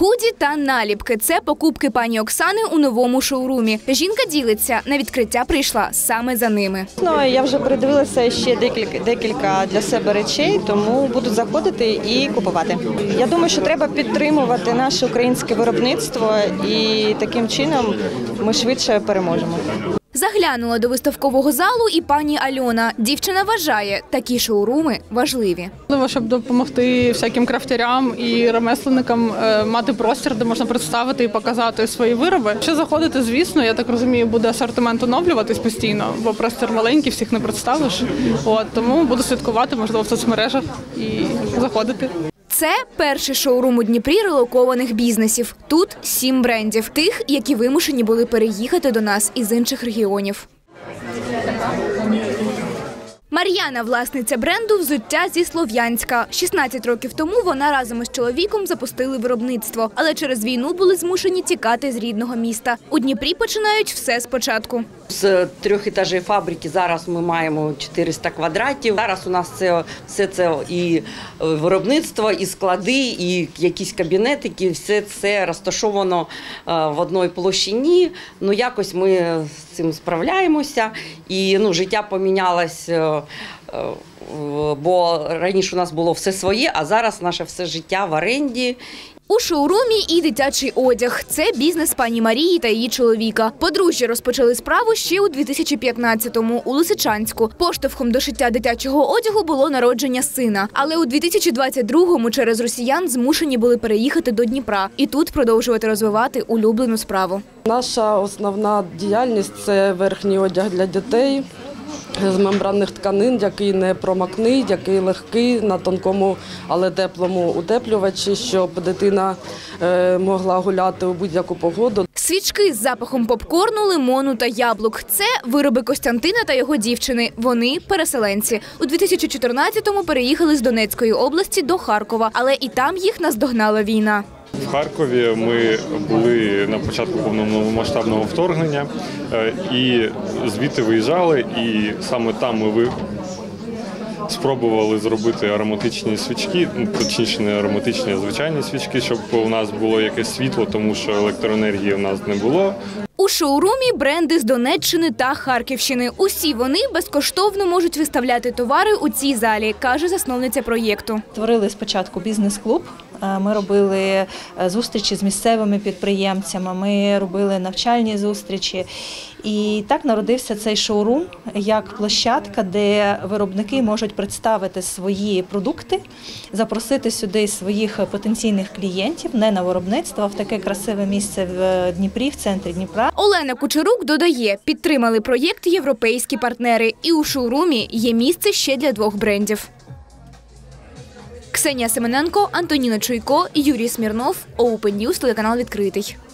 Худі та наліпки – це покупки пані Оксани у новому шоурумі. Жінка ділиться, на відкриття прийшла саме за ними. Я вже передивилася ще декілька для себе речей, тому буду заходити і купувати. Я думаю, що треба підтримувати наше українське виробництво і таким чином ми швидше переможемо. Заглянула до виставкового залу і пані Альона. Дівчина вважає, такі шоуруми важливі. Важливо, щоб допомогти всяким крафтярям і ремесленникам мати простір, де можна представити і показати свої вироби. Якщо заходити, звісно, я так розумію, буде асортимент оновлюватись постійно, бо простір маленький, всіх не представиш. Тому буду слідкувати, можливо, в соцмережах і заходити. Це перший шоурум у Дніпрі релокованих бізнесів. Тут 7 брендів. Тих, які вимушені були переїхати до нас із інших регіонів. Мар'яна – власниця бренду «Взуття зі Слов'янська». 16 років тому вона разом із чоловіком запустили виробництво, але через війну були змушені тікати з рідного міста. У Дніпрі починають все спочатку. З 3 етажів фабрики зараз ми маємо 400 квадратів. Зараз у нас все це і виробництво, і склади, і якісь кабінетики. Все це розташовано в одній площині. Якось ми з цим справляємося. І життя помінялось, бо раніше у нас було все своє, а зараз наше все життя в оренді. У шоурумі і дитячий одяг. Це бізнес пані Марії та її чоловіка. Подружжя розпочали справу ще у 2015-му у Лисичанську. Поштовхом до шиття дитячого одягу було народження сина. Але у 2022-му через росіян змушені були переїхати до Дніпра і тут продовжувати розвивати улюблену справу. Наша основна діяльність – це верхній одяг для дітей з мембранних тканин, який не промокний, який легкий, на тонкому, але теплому утеплювачі, щоб дитина могла гуляти у будь-яку погоду. Свічки з запахом попкорну, лимону та яблук – це вироби Костянтина та його дівчини. Вони – переселенці. У 2014-му переїхали з Донецької області до Харкова, але і там їх наздогнала війна. В Харкові ми були на початку повномасштабного вторгнення і звідти виїжджали, і саме там ми спробували зробити ароматичні свічки, точніше не ароматичні, а звичайні свічки, щоб у нас було якесь світло, тому що електроенергії у нас не було. У шоурумі бренди з Донеччини та Харківщини. Усі вони безкоштовно можуть виставляти товари у цій залі, каже засновниця проєкту. Створили спочатку бізнес-клуб. Ми робили зустрічі з місцевими підприємцями, ми робили навчальні зустрічі. І так народився цей шоурум як площадка, де виробники можуть представити свої продукти, запросити сюди своїх потенційних клієнтів, не на виробництво, а в таке красиве місце в Дніпрі, в центрі Дніпра. Олена Кучерук додає, підтримали проєкт європейські партнери. І у шоурумі є місце ще для 2 брендів. Ксенія Семененко, Антоніна Чуйко, Юрій Смірнов, Open News, телеканал «Відкритий».